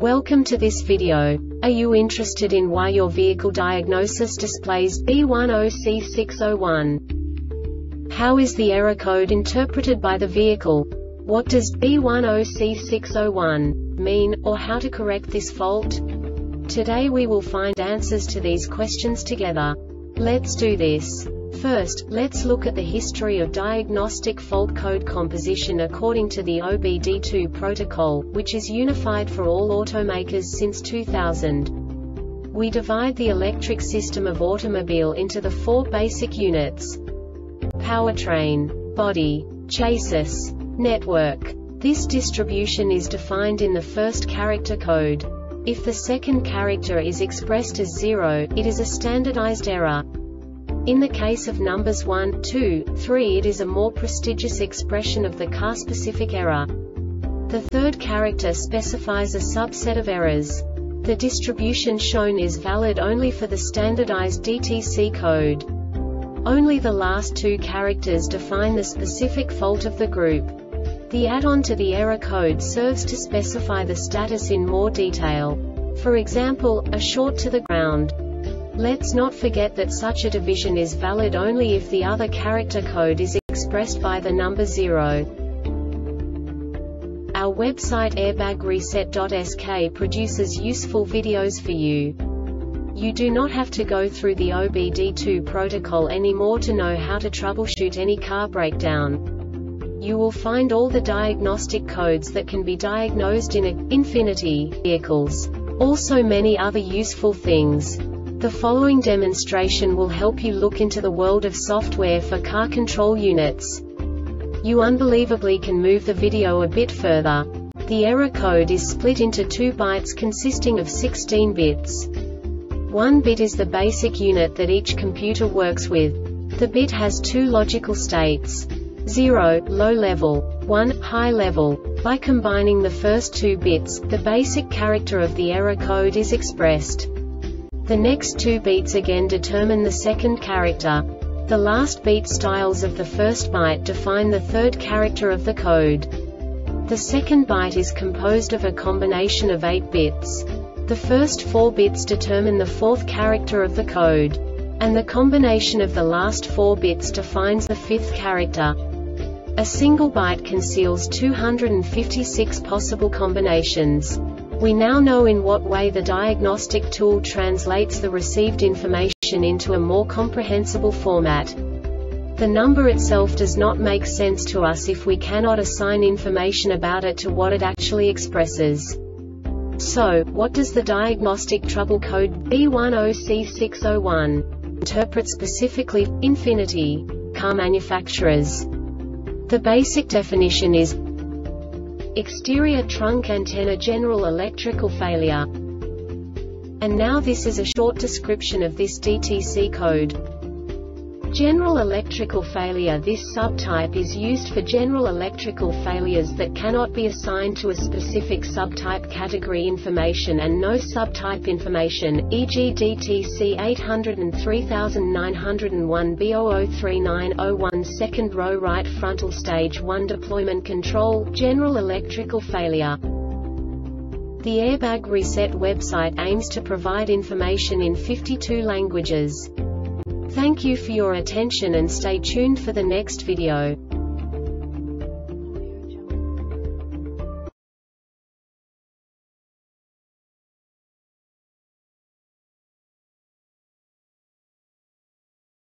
Welcome to this video. Are you interested in why your vehicle diagnosis displays B10C601? How is the error code interpreted by the vehicle? What does B10C601 mean, or how to correct this fault? Today we will find answers to these questions together. Let's do this. First, let's look at the history of diagnostic fault code composition according to the OBD2 protocol, which is unified for all automakers since 2000. We divide the electric system of automobile into the four basic units: powertrain, body, chassis, network. This distribution is defined in the first character code. If the second character is expressed as 0, it is a standardized error. In the case of numbers 1, 2, 3, it is a more prestigious expression of the car-specific error. The third character specifies a subset of errors. The distribution shown is valid only for the standardized DTC code. Only the last two characters define the specific fault of the group. The add-on to the error code serves to specify the status in more detail. For example, a short to the ground. Let's not forget that such a division is valid only if the other character code is expressed by the number 0. Our website airbagreset.sk produces useful videos for you. You do not have to go through the OBD2 protocol anymore to know how to troubleshoot any car breakdown. You will find all the diagnostic codes that can be diagnosed in Infiniti vehicles. Also many other useful things. The following demonstration will help you look into the world of software for car control units. You unbelievably can move the video a bit further. The error code is split into 2 bytes consisting of 16 bits. 1 bit is the basic unit that each computer works with. The bit has 2 logical states: 0, low level, 1, high level. By combining the first 2 bits, the basic character of the error code is expressed. The next 2 beats again determine the second character. The last beat styles of the first byte define the third character of the code. The second byte is composed of a combination of 8 bits. The first 4 bits determine the fourth character of the code. And the combination of the last 4 bits defines the fifth character. A single byte conceals 256 possible combinations. We now know in what way the diagnostic tool translates the received information into a more comprehensible format. The number itself does not make sense to us if we cannot assign information about it to what it actually expresses. So, what does the diagnostic trouble code B10C601 interpret specifically for Infiniti car manufacturers? The basic definition is exterior trunk antenna general electrical failure. And now this is a short description of this DTC code. General electrical failure. This subtype is used for general electrical failures that cannot be assigned to a specific subtype category information and no subtype information, e.g. DTC 803901 B003901 second row right frontal stage 1 deployment control, general electrical failure. The Airbag Reset website aims to provide information in 52 languages. Thank you for your attention and stay tuned for the next video.